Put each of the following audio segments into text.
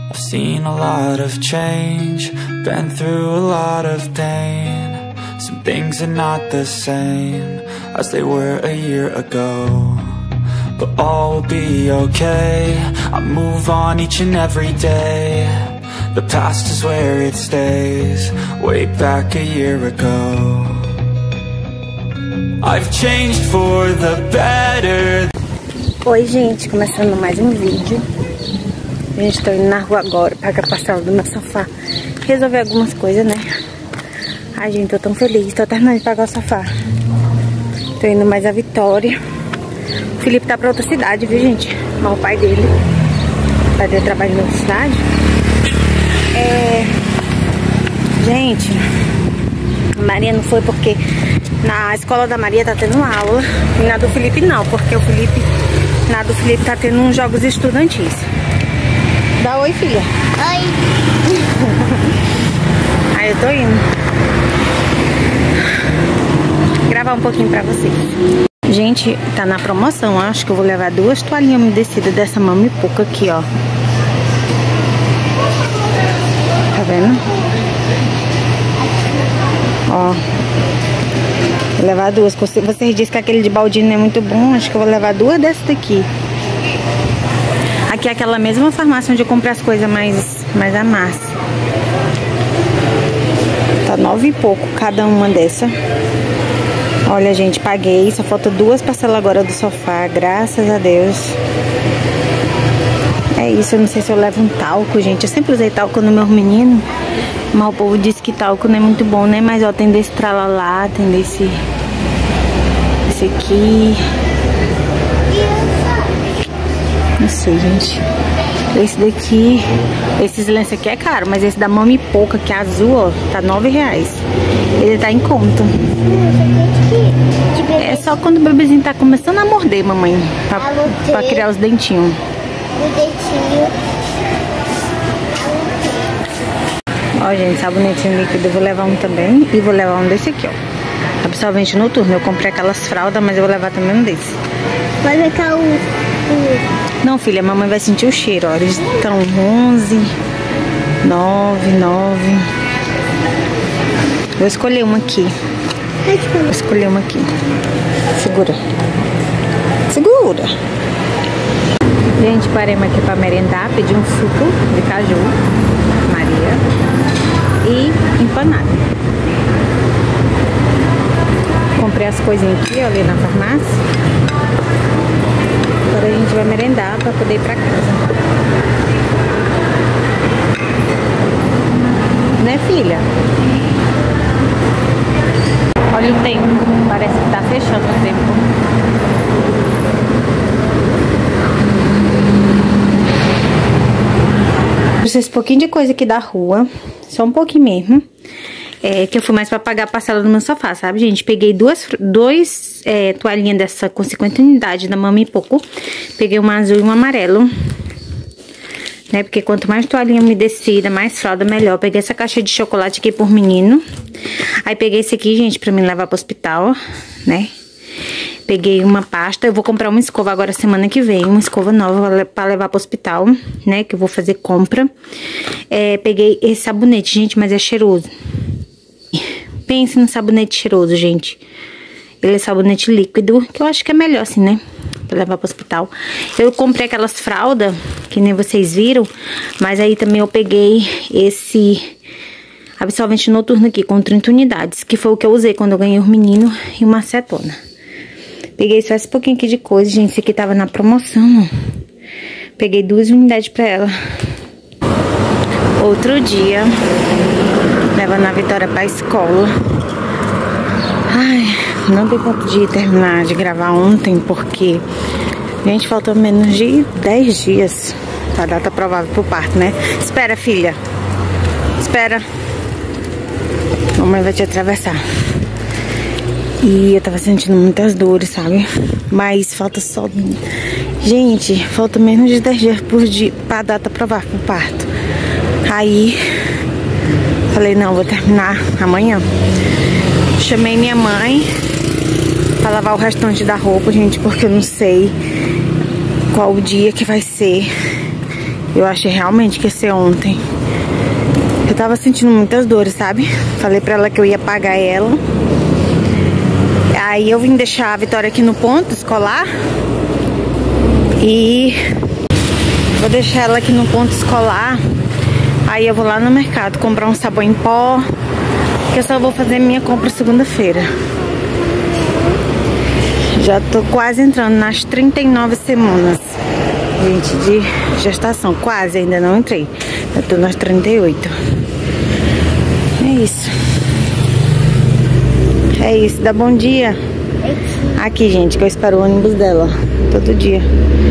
I've seen a lot of change, been through a lot of pain. Some things are not the same as they were a year ago, but all will be okay. I move on each and every day. The past is where it stays, way back a year ago. I've changed for the better. Oi gente, começando mais um vídeo. Gente, tô indo na rua agora, pagar a parcela do meu sofá, resolver algumas coisas, né? Ai gente, tô tão feliz, tô terminando de pagar o sofá. Tô indo mais a Vitória. O Felipe tá pra outra cidade, viu gente? Mas o pai dele trabalha em outra cidade. Gente, a Maria não foi porque na escola da Maria tá tendo aula e na do Felipe não, porque na do Felipe tá tendo uns jogos estudantis. Dá oi, filha. Oi. Aí eu tô indo gravar um pouquinho pra vocês. Gente, tá na promoção. Acho que eu vou levar 2 toalhinhas umedecidas dessa Mami Pouca aqui, ó. Tá vendo? Ó. Vou levar 2. Vocês disseram que aquele de baldinho não é muito bom. Acho que eu vou levar 2 dessas daqui. Aqui é aquela mesma farmácia onde eu comprei as coisas mais a massa. Tá 9 e pouco cada uma dessa. Olha, gente, paguei. Só falta 2 parcelas agora do sofá. Graças a Deus. É isso, eu não sei se eu levo um talco, gente. Eu sempre usei talco no meu menino, mas o povo disse que talco não é muito bom, né? Mas ó, tem desse tralalá, tem desse aqui. Não sei, gente. Esse daqui, esses lenços aqui é caro, mas esse da Mami Pouca, que é azul, ó, tá R$9. Ele tá em conta. É só quando o bebezinho tá começando a morder, mamãe, pra criar os dentinhos. Ó, gente, sabonetinho líquido eu vou levar um também. E vou levar um desse aqui, ó, absorvente noturno. Eu comprei aquelas fraldas, mas eu vou levar também um desse. Vai ficar Não, filha, a mamãe vai sentir o cheiro, ó. Eles estão 11, 9. Vou escolher uma aqui. Vou escolher uma aqui. Segura. Segura. Gente, paremos aqui pra merendar. Pedi um suco de caju, Maria, e empanada. Comprei as coisinhas aqui, ó, ali na farmácia. Agora a gente vai merendar pra poder ir pra casa. Né, filha? Olha o tempo. Parece que tá fechando o tempo. Trouxe esse pouquinho de coisa aqui da rua. Só um pouquinho mesmo. Que eu fui mais pra pagar a parcela do meu sofá, sabe, gente? Peguei duas toalhinhas dessa com 50 unidades da Mami Pouco. Peguei uma azul e uma amarelo, né? Porque quanto mais toalhinha umedecida, mais fralda, melhor. Peguei essa caixa de chocolate aqui por menino. Aí peguei esse aqui, gente, pra me levar pro hospital, né? Peguei uma pasta. Eu vou comprar uma escova agora semana que vem. Uma escova nova pra levar pro hospital, né? Que eu vou fazer compra. Peguei esse sabonete, gente, mas é cheiroso. Pense no sabonete cheiroso, gente. Ele é sabonete líquido, que eu acho que é melhor assim, né? Pra levar pro hospital. Eu comprei aquelas fraldas, que nem vocês viram. Mas aí também eu peguei esse absorvente noturno aqui, com 30 unidades. Que foi o que eu usei quando eu ganhei o menino e uma acetona. Peguei só esse pouquinho aqui de coisa, gente. Esse aqui tava na promoção, ó. Peguei 2 unidades pra ela. Outro dia, levando a Vitória pra escola. Ai, não dei conta de terminar de gravar ontem, porque, gente, faltou menos de 10 dias pra data provável pro parto, né? Espera, filha. Espera. Mamãe vai te atravessar. E eu tava sentindo muitas dores, sabe? Mas falta só... Gente, falta menos de 10 dias pra data provável pro parto. Aí, falei, não, vou terminar amanhã. Chamei minha mãe pra lavar o restante da roupa, gente, porque eu não sei qual o dia que vai ser. Eu achei realmente que ia ser ontem. Eu tava sentindo muitas dores, sabe? Falei pra ela que eu ia pagar ela. Aí eu vim deixar a Vitória aqui no ponto escolar. E vou deixar ela aqui no ponto escolar. Aí eu vou lá no mercado comprar um sabão em pó. Que eu só vou fazer minha compra segunda-feira. Já tô quase entrando nas 39 semanas, gente, de gestação. Quase, ainda não entrei. Eu tô nas 38. É isso. É isso, dá bom dia. Aqui, gente, que eu espero o ônibus dela todo dia.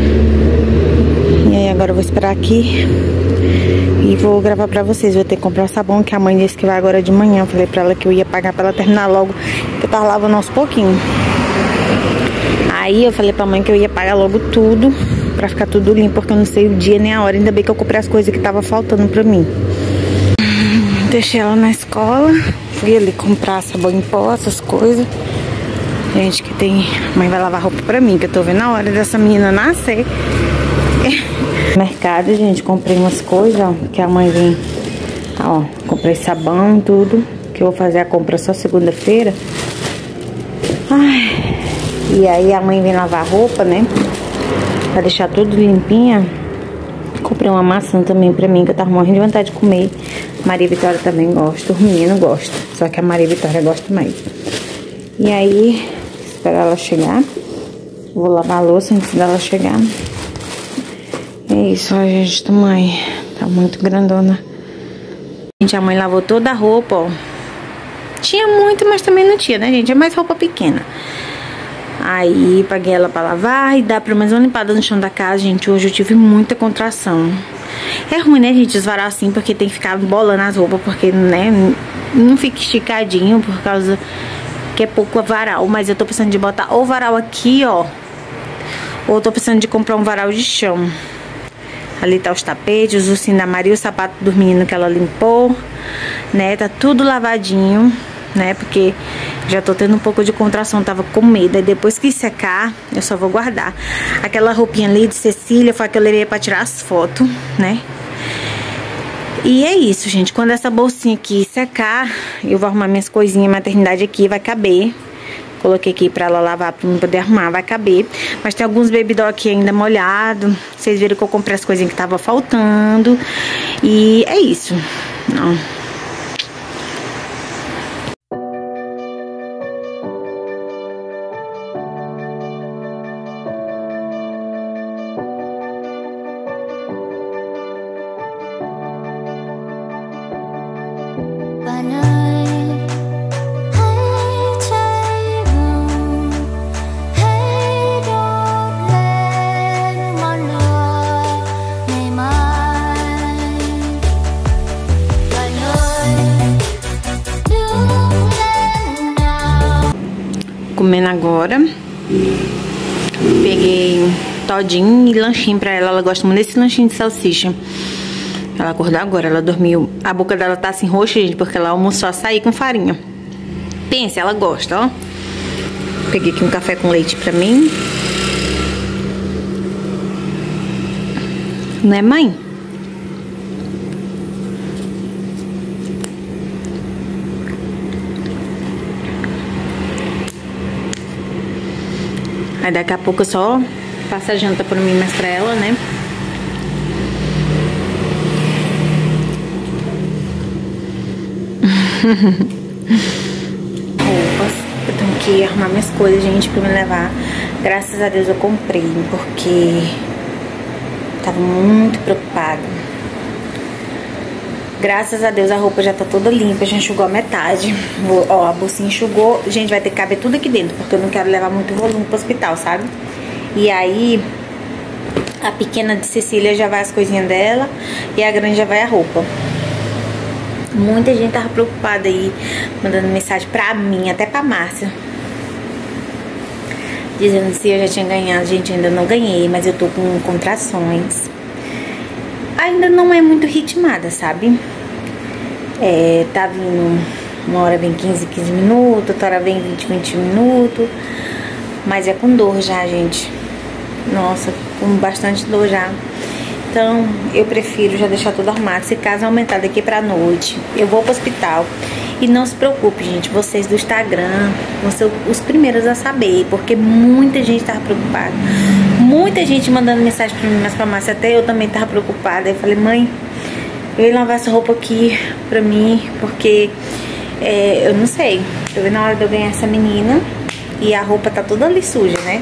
E aí agora eu vou esperar aqui e vou gravar pra vocês. Vou ter que comprar o sabão, que a mãe disse que vai agora de manhã. Eu falei pra ela que eu ia pagar pra ela terminar logo, que eu tava lavando aos pouquinhos. Aí eu falei pra mãe que eu ia pagar logo tudo, pra ficar tudo limpo, porque eu não sei o dia nem a hora. Ainda bem que eu comprei as coisas que tava faltando pra mim. Deixei ela na escola, fui ali comprar sabão em pó, essas coisas. Gente, que tem... A mãe vai lavar roupa pra mim, que eu tô vendo a hora dessa menina nascer. Mercado, gente, comprei umas coisas, ó, que a mãe vem... Ó, comprei sabão, tudo, que eu vou fazer a compra só segunda-feira. Ai... E aí a mãe vem lavar a roupa, né? Pra deixar tudo limpinha. Comprei uma maçã também pra mim, que eu tava morrendo de vontade de comer. Maria Vitória também gosta, o menino gosta. Só que a Maria Vitória gosta mais. E aí, esperar ela chegar. Vou lavar a louça antes dela chegar. É isso, ó, gente, da mãe. Tá muito grandona. Gente, a mãe lavou toda a roupa, ó. Tinha muito, mas também não tinha, né, gente? É mais roupa pequena. Aí paguei ela pra lavar e dar pelo menos uma limpada no chão da casa, gente. Hoje eu tive muita contração. É ruim, né, gente, esvarar assim, porque tem que ficar bolando as roupas, porque, né, não fica esticadinho por causa que é pouco varal. Mas eu tô precisando de botar ou varal aqui, ó, ou tô precisando de comprar um varal de chão. Ali tá os tapetes, os ursinhos da Maria, o sapato dos meninos que ela limpou, né, tá tudo lavadinho, né, porque já tô tendo um pouco de contração, tava com medo. Aí depois que secar, eu só vou guardar. Aquela roupinha ali de Cecília foi a que eu levei pra tirar as fotos, né. E é isso, gente. Quando essa bolsinha aqui secar, eu vou arrumar minhas coisinhas, maternidade aqui, vai caber. Coloquei aqui pra ela lavar, pra não poder arrumar, vai caber. Mas tem alguns baby doll aqui ainda molhado. Vocês viram que eu comprei as coisinhas que tava faltando. E é isso. Não. Comendo agora. Peguei um todinho e lanchinho pra ela. Ela gosta muito desse lanchinho de salsicha. Ela acordou agora, ela dormiu. A boca dela tá assim roxa, gente, porque ela almoçou açaí com farinha. Pensa, ela gosta, ó. Peguei aqui um café com leite pra mim. Né, mãe? Aí daqui a pouco eu só passo a janta pra mim, mas pra ela, né? Roupas. Eu tenho que arrumar minhas coisas, gente, pra me levar. Graças a Deus eu comprei, porque tava muito preocupada. Graças a Deus a roupa já tá toda limpa, já enxugou a metade. Ó, a bolsinha enxugou. Gente, vai ter que caber tudo aqui dentro, porque eu não quero levar muito volume pro hospital, sabe? E aí, a pequena de Cecília já vai as coisinhas dela e a grande já vai a roupa. Muita gente tava preocupada aí, mandando mensagem pra mim, até pra Márcia, dizendo se eu já tinha ganhado. Gente, ainda não ganhei, mas eu tô com contrações. Ainda não é muito ritmada, sabe? Tá vindo, uma hora vem 15 minutos, outra hora vem 20 minutos. Mas é com dor já, gente. Nossa, com bastante dor já. Então, eu prefiro já deixar tudo arrumado. Se caso aumentar daqui pra noite, eu vou pro hospital. E não se preocupe, gente, vocês do Instagram vão ser os primeiros a saber, porque muita gente tava preocupada. Muita gente mandando mensagem pra mim nas farmácias, até eu também tava preocupada. Eu falei, mãe, eu ia lavar essa roupa aqui pra mim, porque eu não sei. Eu vi na hora de eu ganhar essa menina e a roupa tá toda ali suja, né?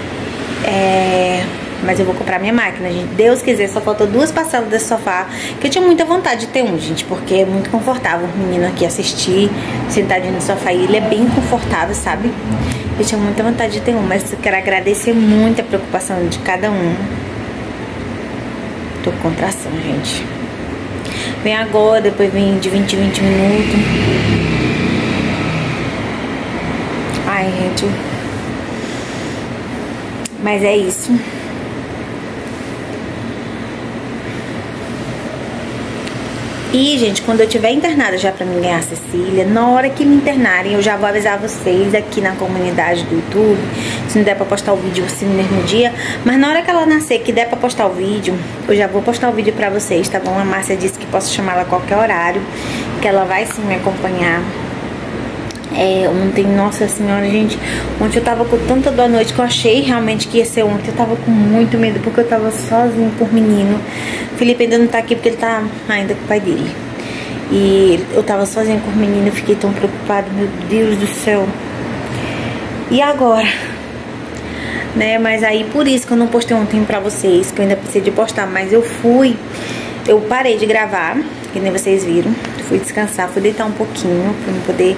Mas eu vou comprar minha máquina, gente. Deus quiser, só faltou 2 parcelas desse sofá. Que eu tinha muita vontade de ter um, gente, porque é muito confortável. O menino aqui assistir, sentadinho no sofá, e ele é bem confortável, sabe? Eu tinha muita vontade de ter um, mas eu quero agradecer muito a preocupação de cada um. Tô com contração, gente. Vem agora, depois vem de 20 em 20 minutos. Ai, gente. Mas é isso. E, gente, quando eu tiver internada já pra mim ganhar a Cecília, na hora que me internarem, eu já vou avisar vocês aqui na comunidade do YouTube, se não der pra postar o vídeo assim no mesmo dia. Mas na hora que ela nascer, que der pra postar o vídeo, eu já vou postar o vídeo pra vocês, tá bom? A Márcia disse que posso chamar ela a qualquer horário, que ela vai sim me acompanhar. Ontem, nossa senhora, gente, ontem eu tava com tanta dor à noite que eu achei realmente que ia ser ontem. Eu tava com muito medo, porque eu tava sozinho por menino. O Felipe ainda não tá aqui porque ele tá ainda com o pai dele. E eu tava sozinha com o menino, eu fiquei tão preocupada, meu Deus do céu. E agora? Né, mas aí por isso que eu não postei ontem pra vocês, que eu ainda precisei de postar, mas eu parei de gravar, que nem vocês viram. Fui descansar, fui deitar um pouquinho pra não poder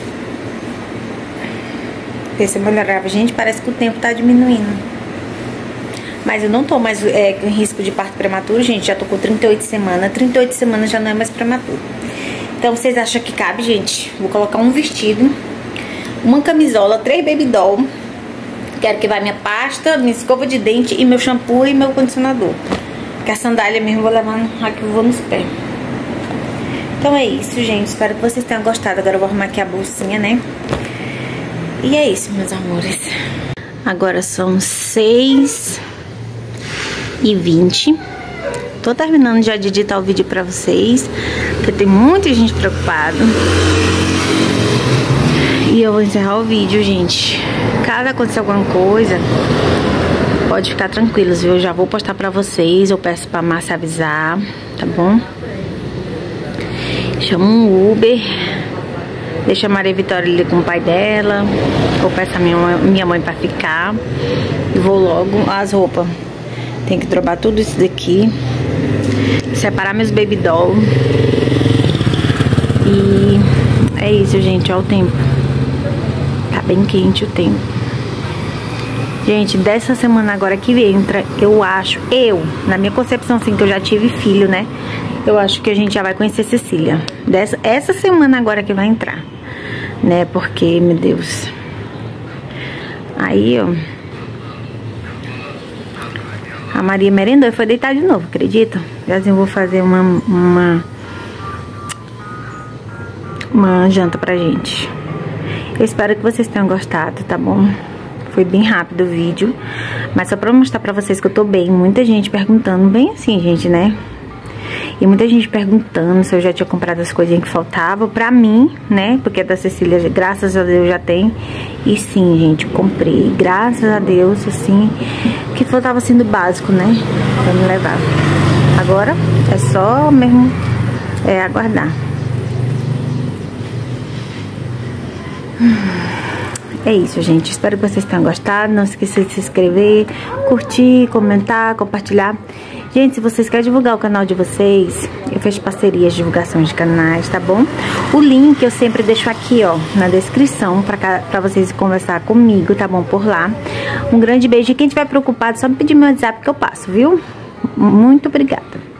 ver se eu melhorava. Gente, parece que o tempo tá diminuindo. Mas eu não tô mais em risco de parto prematuro, gente. Já tô com 38 semanas. 38 semanas já não é mais prematuro. Então, vocês acham que cabe, gente? Vou colocar um vestido, uma camisola, 3 baby doll. Quero que vá minha pasta, minha escova de dente e meu shampoo e meu condicionador. Que a sandália mesmo eu vou levando aqui, eu vou nos pés. Então é isso, gente. Espero que vocês tenham gostado. Agora eu vou arrumar aqui a bolsinha, né? E é isso, meus amores. Agora são 6h20. Tô terminando já de editar o vídeo pra vocês, porque tem muita gente preocupada. E eu vou encerrar o vídeo, gente. Caso aconteça alguma coisa, pode ficar tranquilos, viu? Eu já vou postar pra vocês. Eu peço pra Márcia avisar, tá bom? Chama um Uber. Deixa a Maria Vitória ali com o pai dela. Eu peço a minha mãe pra ficar. E vou logo. As roupas. Tem que drobar tudo isso daqui. Separar meus baby doll. E é isso, gente. Olha o tempo. Tá bem quente o tempo. Gente, dessa semana agora que entra, eu acho, na minha concepção, assim, que eu já tive filho, né? Eu acho que a gente já vai conhecer Cecília. Essa semana agora que vai entrar, né? Porque, meu Deus. Aí, ó. A Maria merendou e foi deitar de novo, acredita? Já assim, eu vou fazer uma janta pra gente. Eu espero que vocês tenham gostado, tá bom? Foi bem rápido o vídeo, mas só pra mostrar pra vocês que eu tô bem. Muita gente perguntando, bem assim, gente, né? E muita gente perguntando se eu já tinha comprado as coisinhas que faltavam pra mim, né? Porque da Cecília, graças a Deus, já tem. E sim, gente, comprei. Graças a Deus, assim, que faltava assim do básico, né? Pra me levar. Agora é só mesmo aguardar. É isso, gente. Espero que vocês tenham gostado. Não esqueça de se inscrever, curtir, comentar, compartilhar. Gente, se vocês querem divulgar o canal de vocês, eu fecho parcerias de divulgações de canais, tá bom? O link eu sempre deixo aqui, ó, na descrição, pra vocês conversar comigo, tá bom? Por lá. Um grande beijo. E quem tiver preocupado, só me pedir meu WhatsApp que eu passo, viu? Muito obrigada.